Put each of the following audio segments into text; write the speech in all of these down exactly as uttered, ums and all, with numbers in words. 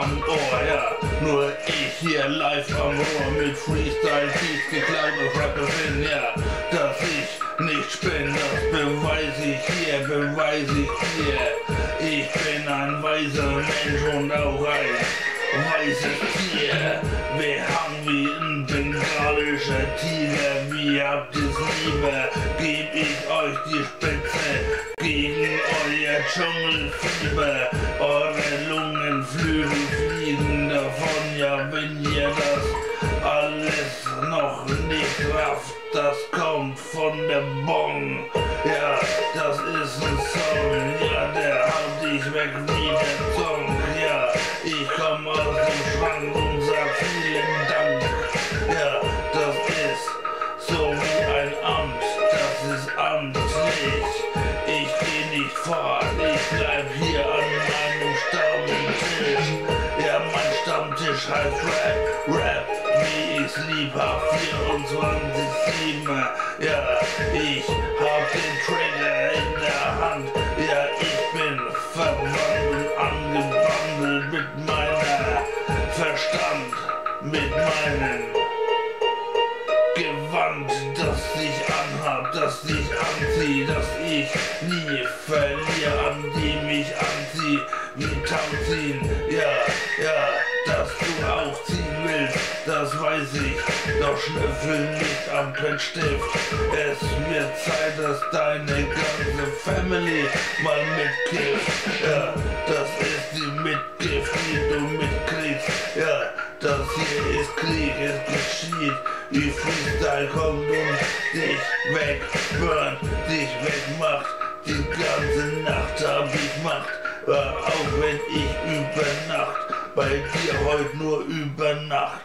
am Ohr, ja. Nur ich hier live am Rohr mit Freestyle-Beats geklaut und Rapper bin, ja. Dass ich nicht bin, das beweis ich hier, beweis ich hier. Ich bin ein weiser Mensch und auch ein weißes Tier. Wir haben wie ein bengalischer Tiger, wie habt ihr's lieber? Geb ich euch die Spitze gegen euer Dschungelfieber. Eure Lungenflügel fliegen davon, ja, wenn ihr das alles noch nicht rafft. Das kommt von der Bong, ja, das ist ein Song, ja, der haut dich weg wie der Song, ja. Ich komm aus dem Schrank und sag vielen Dank, ja, das ist so wie ein Amt, das ist amtlich. Ich geh nicht fort, ich bleib hier an meinem Stammtisch. Ja, mein Stammtisch heißt Rap, Rap, wie ich's lieb hab, vierundzwanzig sieben. Ja, ich hab den Trigger in der Hand, ja, ich bin verwandt und angebandelt mit meiner Verstand, mit meinem Gewand, das ich anhab, das ich anzieh, das ich nie verliere, an dem ich anzieh, wie Tauziehen, ja, ja, dass du auch ziehen willst, das weiß ich, doch schnüffel nicht am Pennstift. Es wird Zeit, dass deine ganze Family mal mitkifft, ja, das ist die Mitgift, die du mitkriegst, ja, das hier ist Krieg, es geschieht, wie Freestyle kommt und dich wegburnt, dich wegmacht, die ganze Nacht hab ich Macht, auch wenn ich über Nacht, bei dir heute nur über Nacht.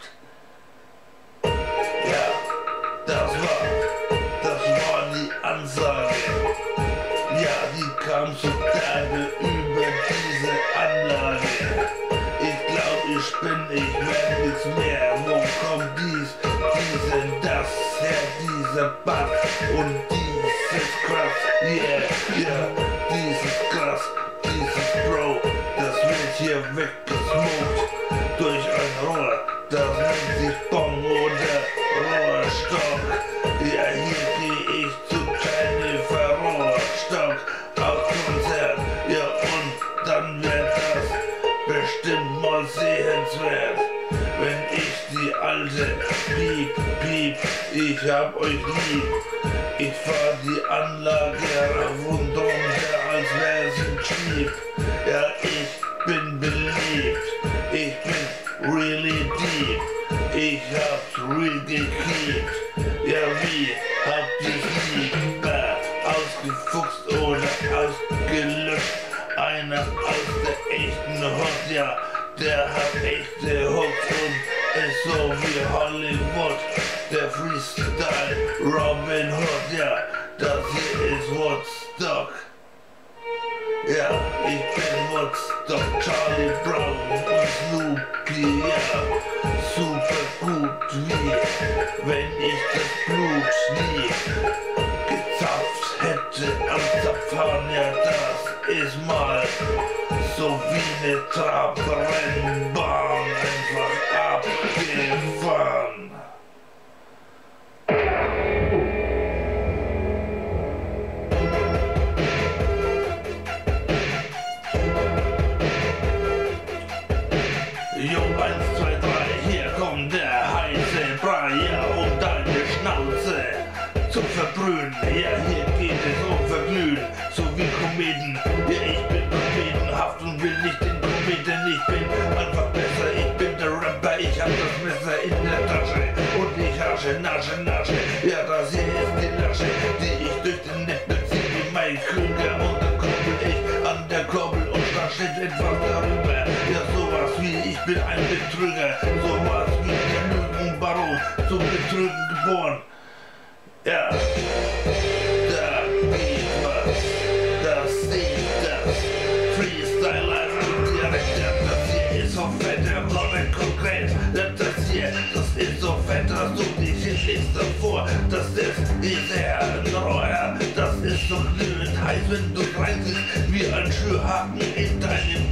Ja, das war, das war die Ansage, ja, die kam zutage über diese Anlage. Ich glaub, ich spinn, ich werd nichts mehr, wo kommt dies, diese, das her, dieser Bass und dieses krass, yeah, yeah, dieses krass, dieses Bro, das wird hier weggesmoked durch ein Rohr, das nennt sich Bong oder Rohrstock, ja, hier geh ich zu Jennifer Rohrstock auf Konzert, ja, und dann wird das bestimmt mal sehenswert, wenn ich die alte Piep, Piep, ich hab euch lieb. Ich fahr die Anlage rauf und runter, als wär's ein Jeep. Ja, ich bin beliebt, ich bin really deep. Ich hab's real gekriegt. Ja, wie habt ihr's lieber? Ausgefuchst oder ausgelöscht? Einer aus der echten Hot, ja, der hat echte Hooks und ist so wie Hollywood. Der Freestyle Robin Hood, ja, das hier ist Woodstock. Ja, ich bin Woodstock, Charlie Brown und Snoopy, ja, super gut wie wenn ich das Blut nie gezapft hätte am Zapfhahn, ja, das ist mal so wie eine Trabrennbahn, einfach abgefahren. Jo, eins, zwei, drei, hier kommt der heiße Brei, ja, um deine Schnauze zu verbrühen. Ja, hier geht es um Verglühen, so wie Kometen. Ja, ich bin kometenhaft und will nicht den Kometen. Ich bin einfach besser, ich bin der Rapper. Ich hab das Messer in der Tasche und ich hasche, nasche, nasche. Ja, das hier ist die Lasche, die ich durch den Nippel zieh wie mein Krüger. Und dann kurbel ich an der Kurbel und da steht etwas darüber. Ja, sowas wie ich bin ein Betrüger, sowas wie der Lügenbaron, zum Betrügen geboren. Ja, da geht was, das sieht das, Freestyle live und direkt, ja, das hier ist so fett, der Block konkret, das hier, das ist so fett, dass du dich hinlegst davor, das ist dieser Rohr, das ist so glühend heiß, wenn du reinsiehst, wie ein Schürhaken in deinem Po,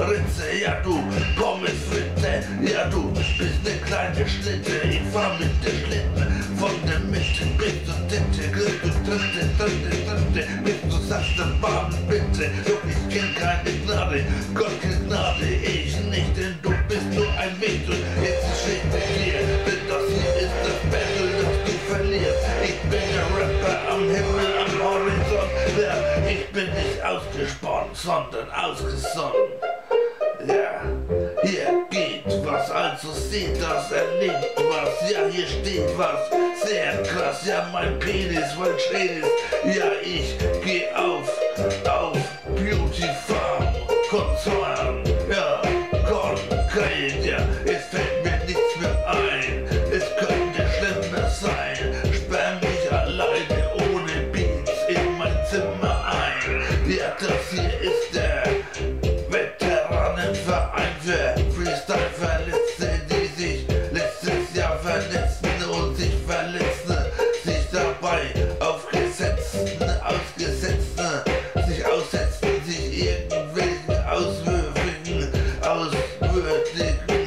Ritze, ja du, Pommesfritte, ja du, bist ne kleine Schlitte, ich fahr mit der Schlitten, von der Mitte bis zur Titte, Grippe, Tritte, Tritte, Tritte, bis du sagst, das Baden, bitte, doch ich kenn keine Gnade, Gott kennt Gnade, ich nicht, denn du bist nur ein Wicht und jetzt steht mit dir, denn das hier ist das Battle, das du verlierst, ich bin der Rapper am Himmel, am Horizont, ja, ich bin nicht ausgesponnen, sondern ausgesonnen. Ja, hier geht was, also seht das, erlebt was, ja hier steht was, sehr krass, ja mein Penis, mein Schädel, ja ich geh auf, auf Beauty Farm, Konzern, ja, konkret, ja, es fällt mir nichts mehr ein, es könnte schlimmer sein, sperr mich alleine ohne Beats in mein Zimmer ein, ja das hier ist der Veteranenverein für Freestyle-Verletzte, die sich letztes Jahr verletzten und sich verletzen, sich dabei auf Gesetzen ausgesetzten, sich aussetzen, sich irgendwelchen auswürfigen, auswürdigen,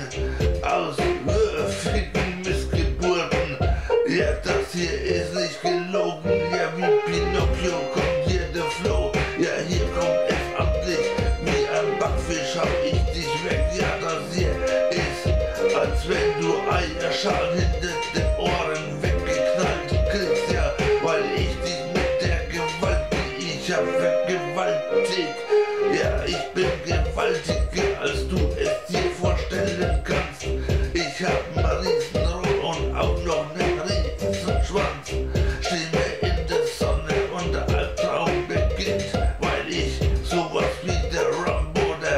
auswürfigen Missgeburten. Ja, das hier ist nicht gelogen, ja wie Pinocchio kommt hier der Flow, ja hier kommt es amtlich. Backfisch hab ich dich weg, ja das hier ist, als wenn du Eierschalen hinter den Ohren weggeknallt kriegst, ja, weil ich dich mit der Gewalt, die ich hab, vergewaltigt, ja, ich bin gewaltiger, als du es dir vorstellen kannst, ich hab einen Riesenrohr und auch noch einen Riesenschwanz, steh mir in der Sonne und der Albtraum beginnt, weil ich sowas wie der Rum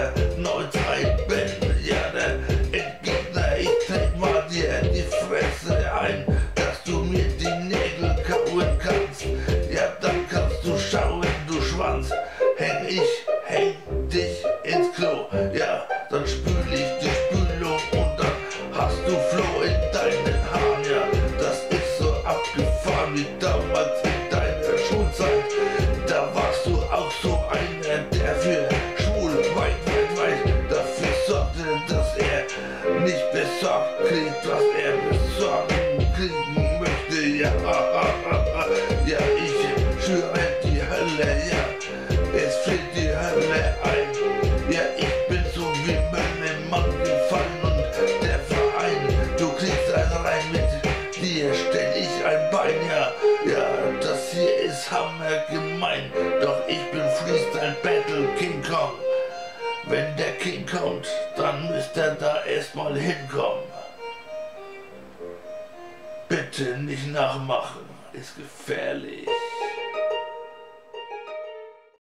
bin, ja der Entgegner, ich trag mal dir die Fresse ein, dass du mir die Nägel kauen kannst, ja dann kannst du schauen, du Schwanz, häng ich, häng dich ins Klo, ja dann spül ich die Spülung und dann hast du Floh in deinen Haaren, ja das ist so abgefahren wie damals in deiner Schulzeit, da warst du auch so einer, der für schwul weit, weit, weit dafür sorgte, dass er nicht besorgt kriegt, was er besorgen kriegen möchte, ja, ja, ich schwöre die Hölle, ja, es friert die Hölle ein, ja, ich bin so wie Mönnemann gefallen und der Verein, du kriegst ein rein, mit dir stell ich ein Bein, ja, ja, das hier ist hammergemein, doch ich bin Freestyle Battle King Kong. Wenn der King kommt, dann müsst er da erstmal hinkommen. Bitte nicht nachmachen, ist gefährlich.